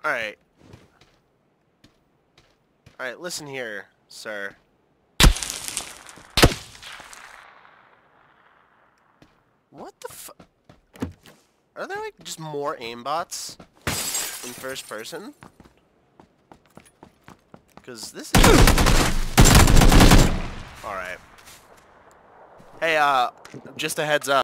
Alright. Alright, listen here, sir. What the fu- Are there, like, just more aimbots in first person? Because this is... Alright. Hey, just a heads up.